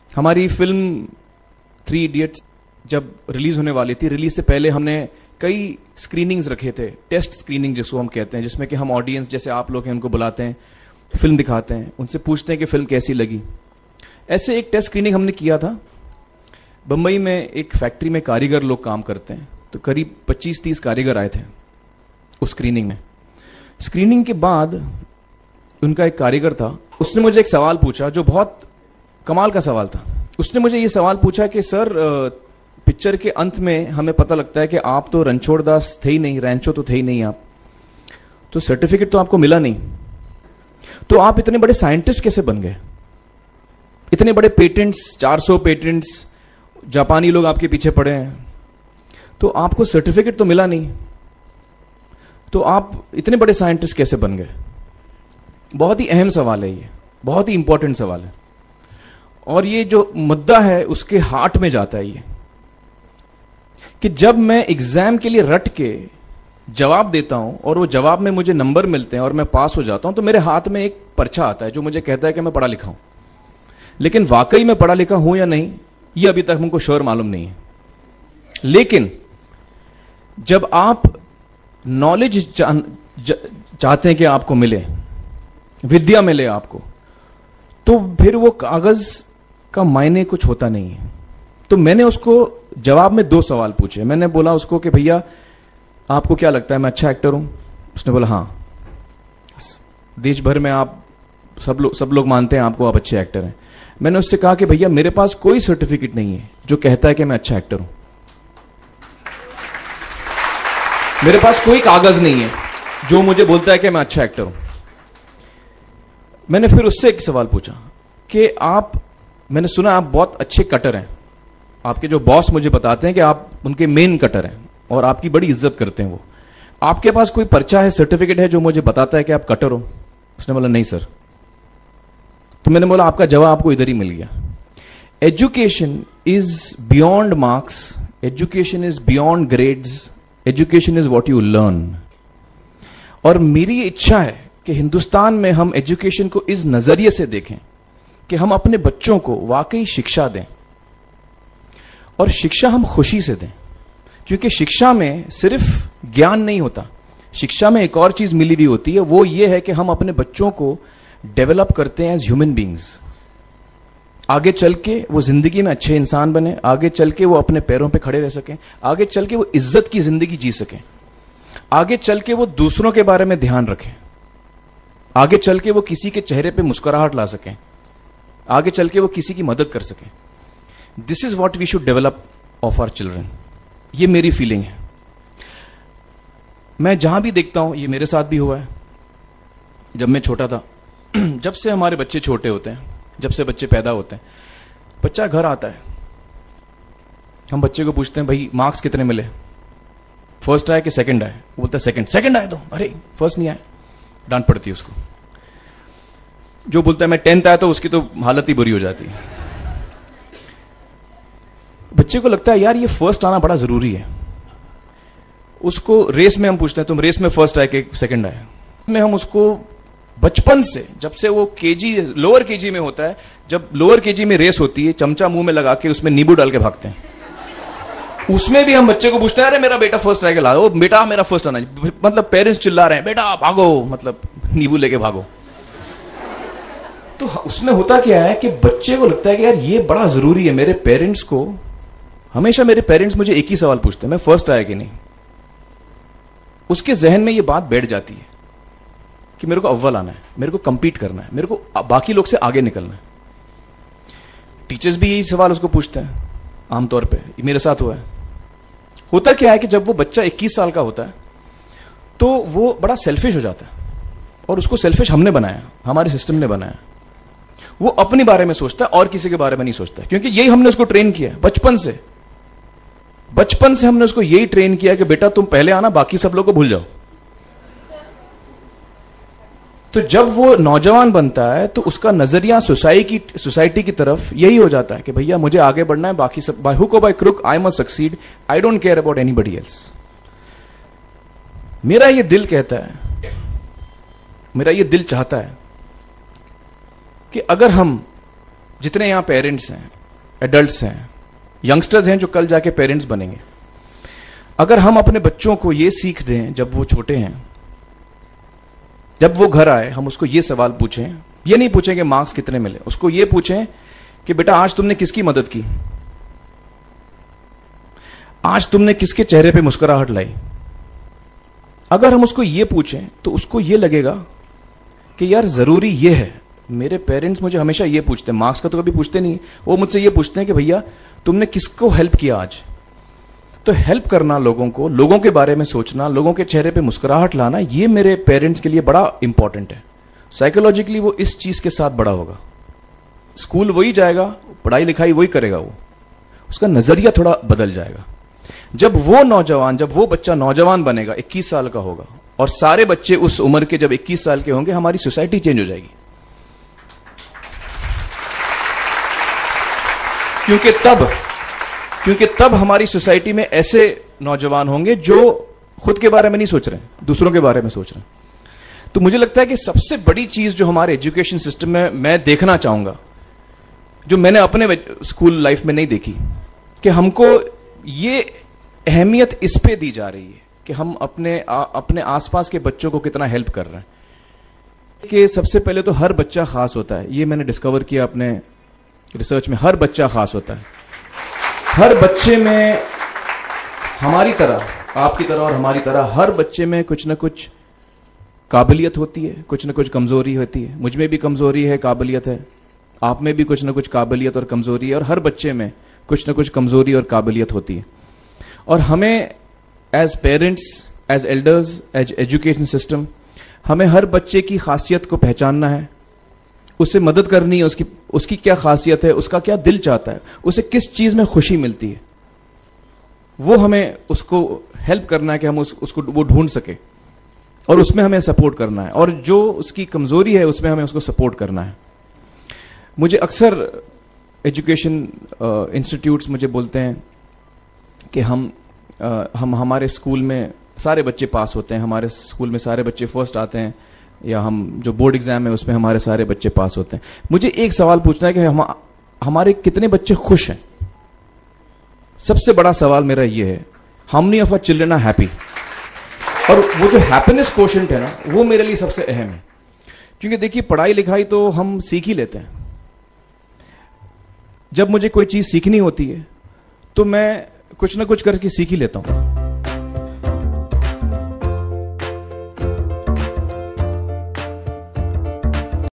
हमारी film 3 idiots जब release होने वाली थी, रिलीज से पहले हमने कई स्क्रीनिंग्स रखे थे, टेस्ट स्क्रीनिंग जिसको हम कहते हैं, जिसमें कि हम ऑडियंस जैसे आप लोग हैं उनको बुलाते हैं, फिल्म दिखाते हैं, उनसे पूछते हैं कि फिल्म कैसी लगी। ऐसे एक टेस्ट स्क्रीनिंग हमने किया था। बंबई में एक फैक्ट्री में कारीगर लोग काम करते हैं, तो करीब 25-30 कारीगर आए थे उस स्क्रीनिंग में। स्क्रीनिंग के बाद उनका एक कारीगर था, उसने मुझे एक सवाल पूछा जो बहुत कमाल का सवाल था। उसने मुझे ये सवाल पूछा कि सर, पिक्चर के अंत में हमें पता लगता है कि आप तो रणछोड़ दास थे ही नहीं, रैंचो तो थे ही नहीं आप, तो सर्टिफिकेट तो आपको मिला नहीं, तो आप इतने बड़े साइंटिस्ट कैसे बन गए? इतने बड़े पेटेंट्स, 400 पेटेंट्स, जापानी लोग आपके पीछे पड़े हैं, तो आपको सर्टिफिकेट तो मिला नहीं, तो आप इतने बड़े साइंटिस्ट कैसे बन गए? बहुत ही अहम सवाल है ये, बहुत ही इंपॉर्टेंट सवाल है, और ये जो मुद्दा है उसके हार्ट में जाता है ये, कि जब मैं एग्जाम के लिए रट के जवाब देता हूं और वो जवाब में मुझे नंबर मिलते हैं और मैं पास हो जाता हूं, तो मेरे हाथ में एक पर्चा आता है जो मुझे कहता है कि मैं पढ़ा लिखा हूं। लेकिन वाकई में पढ़ा लिखा हूं या नहीं, ये अभी तक हमको श्योर मालूम नहीं है। लेकिन जब आप नॉलेज चाहते हैं कि आपको मिले, विद्या मिले आपको, तो फिर वो कागज का मायने कुछ होता नहीं है। तो मैंने उसको जवाब में 2 सवाल पूछे। मैंने बोला उसको कि भैया आपको क्या लगता है मैं अच्छा एक्टर हूं? उसने बोला हाँ, देश भर में आप सब लोग मानते हैं आपको, आप अच्छे एक्टर हैं। मैंने उससे कहा कि भैया मेरे पास कोई सर्टिफिकेट नहीं है जो कहता है कि मैं अच्छा एक्टर हूं, मेरे पास कोई कागज नहीं है जो मुझे बोलता है कि मैं अच्छा एक्टर हूं। मैंने फिर उससे एक सवाल पूछा कि मैंने सुना आप बहुत अच्छे कटर हैं, आपके जो बॉस मुझे बताते हैं कि आप उनके मेन कटर हैं और आपकी बड़ी इज्जत करते हैं वो, आपके पास कोई पर्चा है, सर्टिफिकेट है जो मुझे बताता है कि आप कटर हो? उसने बोला नहीं सर। तो मैंने बोला आपका जवाब आपको इधर ही मिल गया। Education is beyond marks, education is beyond grades, education is what you learn. और मेरी इच्छा है कि हिंदुस्तान में हम एजुकेशन को इस नजरिए से देखें कि हम अपने बच्चों को वाकई शिक्षा दें, और शिक्षा हम खुशी से दें, क्योंकि शिक्षा में सिर्फ ज्ञान नहीं होता, शिक्षा में एक और चीज मिली हुई होती है, वो ये है कि हम अपने बच्चों को डेवलप करते हैं एज ह्यूमन बींग्स। आगे चल के वो जिंदगी में अच्छे इंसान बने, आगे चल के वो अपने पैरों पे खड़े रह सकें, आगे चल के वो इज्जत की जिंदगी जी सकें, आगे चल के वो दूसरों के बारे में ध्यान रखें, आगे चल के वो किसी के चेहरे पे मुस्कुराहट ला सकें, आगे चल के वो किसी की मदद कर सकें। This is what we should develop of our children. ये मेरी फीलिंग है। मैं जहां भी देखता हूं, ये मेरे साथ भी हुआ है जब मैं छोटा था। जब से हमारे बच्चे छोटे होते हैं, जब से बच्चे पैदा होते हैं, बच्चा घर आता है, हम बच्चे को पूछते हैं भाई मार्क्स कितने मिले, फर्स्ट आए कि सेकंड आए? वो बोलता है सेकंड। सेकंड आए तो अरे फर्स्ट नहीं आए, डांट पड़ती है उसको। जो बोलता है मैं 10th आया तो उसकी तो हालत ही बुरी हो जाती है। बच्चे को लगता है यार ये फर्स्ट आना बड़ा जरूरी है। उसको रेस में हम पूछते हैं तुम रेस में फर्स्ट आए कि सेकंड आए? में हम उसको बचपन से, जब से वो लोअर केजी में होता है, जब लोअर केजी में रेस होती है, चमचा मुंह में लगा के उसमें नींबू डाल के भागते हैं, उसमें भी हम बच्चे को पूछते हैं अरे मेरा बेटा फर्स्ट आएगा, ला ओ बेटा मेरा फर्स्ट आना, मतलब पेरेंट्स चिल्ला रहे हैं बेटा भागो, मतलब नींबू लेके भागो। तो उसमें होता क्या है कि बच्चे को लगता है कि यार ये बड़ा जरूरी है। मेरे पेरेंट्स को हमेशा, मेरे पेरेंट्स मुझे एक ही सवाल पूछते हैं, मैं फर्स्ट आया कि नहीं। उसके जहन में ये बात बैठ जाती है कि मेरे को अव्वल आना है, मेरे को कंपीट करना है, मेरे को बाकी लोग से आगे निकलना है। टीचर्स भी यही सवाल उसको पूछते हैं आमतौर पे, मेरे साथ हुआ है। होता क्या है कि जब वो बच्चा 21 साल का होता है तो वो बड़ा सेल्फिश हो जाता है, और उसको सेल्फिश हमने बनाया, हमारे सिस्टम ने बनाया। वो अपने बारे में सोचता है और किसी के बारे में नहीं सोचता, क्योंकि यही हमने उसको ट्रेन किया बचपन से। बचपन से हमने उसको यही ट्रेन किया कि बेटा तुम पहले आना, बाकी सब लोग को भूल जाओ। तो जब वो नौजवान बनता है तो उसका नजरिया सोसाइटी की तरफ यही हो जाता है कि भैया मुझे आगे बढ़ना है, बाकी सब बाय हुक और by crook I must succeed, I don't care about anybody else. मेरा ये दिल कहता है, मेरा ये दिल चाहता है कि अगर हम जितने यहां पेरेंट्स हैं एडल्ट्स हैं, यंगस्टर्स हैं जो कल जाके पेरेंट्स बनेंगे। अगर हम अपने बच्चों को ये सीख दें जब वो छोटे हैं, जब वो घर आए हम उसको ये सवाल पूछें, ये नहीं पूछें कि मार्क्स कितने मिले, उसको ये पूछें कि बेटा आज तुमने किसकी मदद की, आज तुमने किसके चेहरे पे मुस्कुराहट लाई। अगर हम उसको ये पूछें तो उसको ये लगेगा कि यार जरूरी ये है, मेरे पेरेंट्स मुझे हमेशा ये पूछते हैं, मार्क्स का तो कभी पूछते नहीं, वो मुझसे ये पूछते हैं कि भैया तुमने किसको हेल्प किया आज। तो हेल्प करना लोगों को, लोगों के बारे में सोचना, लोगों के चेहरे पे मुस्कुराहट लाना, ये मेरे पेरेंट्स के लिए बड़ा इंपॉर्टेंट है। साइकोलॉजिकली वो इस चीज के साथ बड़ा होगा, स्कूल वही जाएगा, पढ़ाई लिखाई वही करेगा, वो उसका नजरिया थोड़ा बदल जाएगा। जब वो नौजवान, जब वो बच्चा नौजवान बनेगा, 21 साल का होगा, और सारे बच्चे उस उम्र के जब 21 साल के होंगे, हमारी सोसाइटी चेंज हो जाएगी। क्योंकि तब हमारी सोसाइटी में ऐसे नौजवान होंगे जो खुद के बारे में नहीं सोच रहे, दूसरों के बारे में सोच रहे हैं। तो मुझे लगता है कि सबसे बड़ी चीज जो हमारे एजुकेशन सिस्टम में मैं देखना चाहूंगा, जो मैंने अपने स्कूल लाइफ में नहीं देखी, कि हमको ये अहमियत इस पे दी जा रही है कि हम अपने आसपास के बच्चों को कितना हेल्प कर रहे हैं। कि सबसे पहले तो हर बच्चा खास होता है, ये मैंने डिस्कवर किया अपने रिसर्च में। हर बच्चा खास होता है, हर बच्चे में हमारी तरह, आपकी तरह और हमारी तरह, हर बच्चे में कुछ ना कुछ काबिलियत होती है, कुछ ना कुछ कमजोरी होती है। मुझ में भी कमजोरी है, काबिलियत है, आप में भी कुछ ना कुछ काबिलियत और कमजोरी है, और हर बच्चे में कुछ ना कुछ कमजोरी और काबिलियत होती है। और हमें as parents, as elders, as education system, हमें हर बच्चे की खासियत को पहचानना है, उससे मदद करनी है, उसकी क्या खासियत है, उसका क्या दिल चाहता है, उसे किस चीज में खुशी मिलती है, वो हमें उसको हेल्प करना है कि हम उसको वो ढूंढ सके, और उसमें हमें सपोर्ट करना है। और जो उसकी कमजोरी है उसमें हमें उसको सपोर्ट करना है। मुझे अक्सर एजुकेशन इंस्टीट्यूट्स मुझे बोलते हैं कि हम हमारे स्कूल में सारे बच्चे पास होते हैं, हमारे स्कूल में सारे बच्चे फर्स्ट आते हैं, या हम जो बोर्ड एग्जाम है उसमें हमारे सारे बच्चे पास होते हैं। मुझे एक सवाल पूछना है कि हमारे कितने बच्चे खुश हैं। सबसे बड़ा सवाल मेरा ये है, how many of our children are happy. और वो जो हैप्पीनेस कोशेंट है ना, वो मेरे लिए सबसे अहम है। क्योंकि देखिए, पढ़ाई लिखाई तो हम सीख ही लेते हैं। जब मुझे कोई चीज सीखनी होती है तो मैं कुछ ना कुछ करके सीख ही लेता हूं।